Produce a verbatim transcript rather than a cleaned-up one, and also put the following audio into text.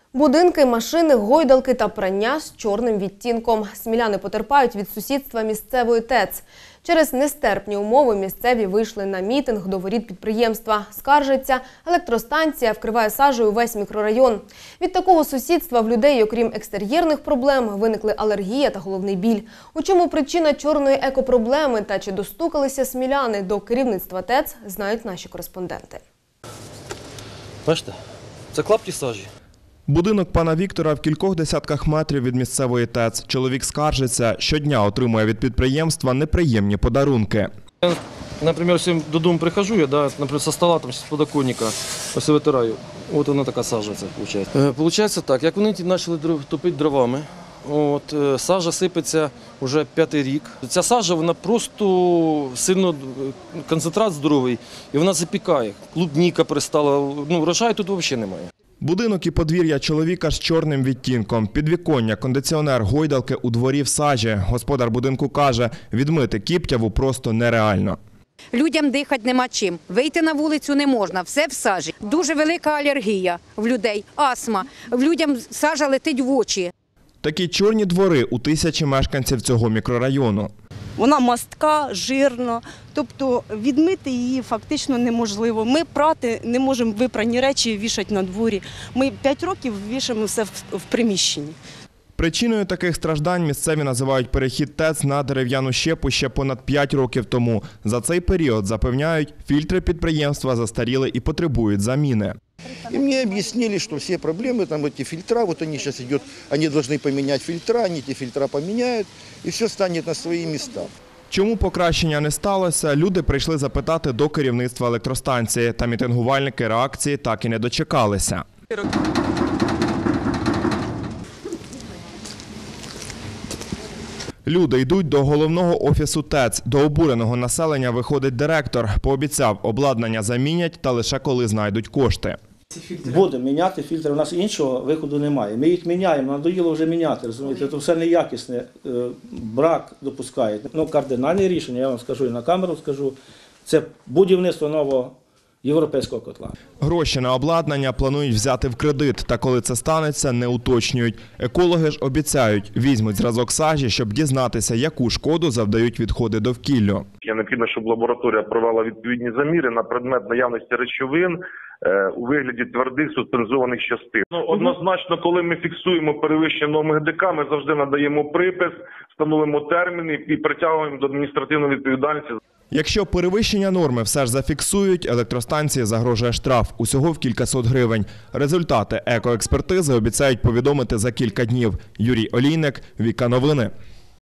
Будинки, машини, гойдалки та прання з чорним відтінком. Сміляни потерпають від сусідства місцевої ТЕЦ. Через нестерпні умови місцеві вийшли на мітинг до воріт підприємства. Скаржаться, електростанція вкриває сажею весь мікрорайон. Від такого сусідства в людей, окрім екстер'єрних проблем, виникли алергія та головний біль. У чому причина чорної екопроблеми та чи достукалися сміляни до керівництва ТЕЦ, знають наші кореспонденти. Бачите, це клапті сажі. Будинок пана Віктора в кількох десятках метрів від місцевої ТЕЦ. Чоловік скаржиться, щодня отримує від підприємства неприємні подарунки. Я, наприклад, сьогодні додому приходжу, я, да, наприклад, со стола, там, з подоконника, ось витираю. От вона така сажа, це виходить. Е, Получається так, як вони почали топити дровами, от, е, сажа сипеться вже п'ятий рік. Ця сажа, вона просто сильно, концентрат здоровий, і вона запікає. Клубніка пристала, ну, врожаю тут взагалі немає. Будинок і подвір'я чоловіка з чорним відтінком. Підвіконня, кондиціонер, гойдалки у дворі в сажі. Господар будинку каже, відмити Кіптяву просто нереально. Людям дихати нема чим, вийти на вулицю не можна, все в сажі. Дуже велика алергія в людей, астма, в людям сажа летить в очі. Такі чорні двори у тисячі мешканців цього мікрорайону. Вона мастка, жирна, тобто відмити її фактично неможливо. Ми прати не можемо випрані речі вішати на дворі. Ми п'ять років вішаємо все в приміщенні. Причиною таких страждань місцеві називають перехід ТЕЦ на дерев'яну щепу ще понад п'ять років тому. За цей період, запевняють, фільтри підприємства застаріли і потребують заміни. И мне объяснили, что все проблемы, там эти фильтра, вот они сейчас идут, они должны поменять фильтра, они эти фильтра поменяют, и все станет на свои места. Чому покращення не сталося, люди прийшли запитати до керівництва електростанції, та мітингувальники реакції так і не дочекалися. Люди йдуть до головного офісу ТЕЦ. До обуреного населення виходить директор. Пообіцяв, обладнання замінять, та лише коли знайдуть кошти. Будемо міняти фільтри, у нас іншого виходу немає. Ми їх міняємо, надоїло вже міняти, розумієте, це все неякісне, брак допускають. Ну, кардинальне рішення, я вам скажу і на камеру скажу, це будівництво нового європейського котла. Гроші на обладнання планують взяти в кредит, та коли це станеться, не уточнюють. Екологи ж обіцяють, візьмуть зразок сажі, щоб дізнатися, яку шкоду завдають відходи довкіллю. Я необхідно, щоб лабораторія провела відповідні заміри на предмет наявності речовин у вигляді твердих суспензованих частин. Ну, однозначно, коли ми фіксуємо перевищення норм ГДК, ми завжди надаємо припис, встановимо терміни і притягуємо до адміністративної відповідальності. Якщо перевищення норми все ж зафіксують, електростанції загрожує штраф. Усього в кількасот гривень. Результати екоекспертизи обіцяють повідомити за кілька днів. Юрій Олійник, Віка Новини.